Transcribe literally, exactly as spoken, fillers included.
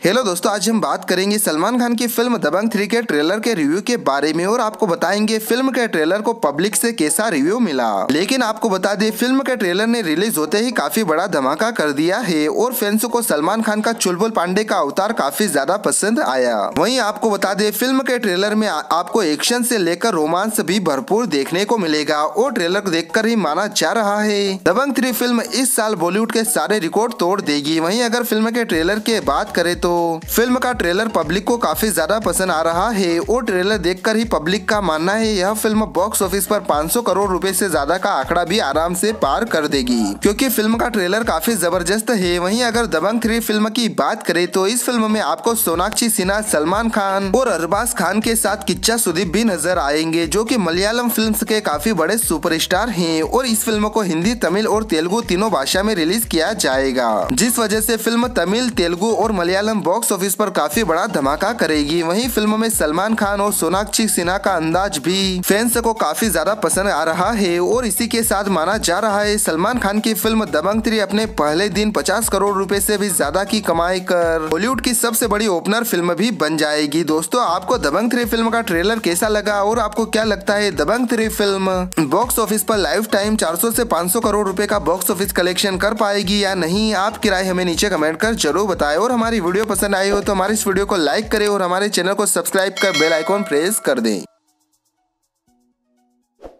Hello दोस्तों, आज हम बात करेंगे सलमान खान की फिल्म दबंग थ्री के ट्रेलर के रिव्यू के बारे में और आपको बताएंगे फिल्म के ट्रेलर को पब्लिक से कैसा रिव्यू मिला। लेकिन आपको बता दें, फिल्म के ट्रेलर ने रिलीज होते ही काफी बड़ा धमाका कर दिया है और फैंस को सलमान खान का चुलबुल पांडे का अवतार काफी ज्यादा पसंद आया। वहीं आपको बता दें, फिल्म के ट्रेलर में आपको एक्शन से लेकर रोमांस भी भरपूर देखने को मिलेगा और ट्रेलर को देखकर ही माना जा रहा है दबंग थ्री फिल्म इस साल बॉलीवुड के सारे रिकॉर्ड तोड़ देगी। वहीं अगर फिल्म के ट्रेलर के बात करें तो फिल्म का ट्रेलर पब्लिक को काफी ज्यादा पसंद आ रहा है और ट्रेलर देखकर ही पब्लिक का मानना है यह फिल्म बॉक्स ऑफिस पर पाँच सौ करोड़ रुपए से ज्यादा का आंकड़ा भी आराम से पार कर देगी, क्योंकि फिल्म का ट्रेलर काफी जबरदस्त है। वहीं अगर दबंग थ्री फिल्म की बात करें तो इस फिल्म में आपको सोनाक्षी सिन्हा, सलमान खान और अरबाज खान के साथ किच्चा सुदीप भी नजर आएंगे, जो कि मलयालम फिल्म्स के काफी बड़े सुपरस्टार हैं और इस फिल्म को हिंदी, तमिल और तेलुगु तीनों भाषा में रिलीज किया जाएगा, जिस वजह से फिल्म तमिल, तेलुगु और मलयालम बॉक्स ऑफिस पर काफी बड़ा धमाका करेगी। वहीं फिल्म में सलमान खान और सोनाक्षी सिन्हा का अंदाज भी फैंस को काफी ज्यादा पसंद आ रहा है और इसी के साथ माना जा रहा है सलमान खान की फिल्म दबंग थ्री अपने पहले दिन पचास करोड़ रुपए से भी ज्यादा की कमाई कर बॉलीवुड की सबसे बड़ी ओपनर फिल्म भी बन जाएगी। दोस्तों, आपको दबंग थ्री फिल्म का ट्रेलर कैसा लगा और आपको क्या लगता है Dabangg three film box office पर लाइफ टाइम चार सौ से पाँच सौ करोड़ रुपए का बॉक्स ऑफिस कलेक्शन कर पाएगी या नहीं? आपकी राय हमें नीचे कमेंट कर जरूर बताएं और हमारी वीडियो पसंद आई हो तो हमारी इस वीडियो को लाइक करें और हमारे चैनल को सब्सक्राइब कर बेल आइकॉन प्रेस कर दें।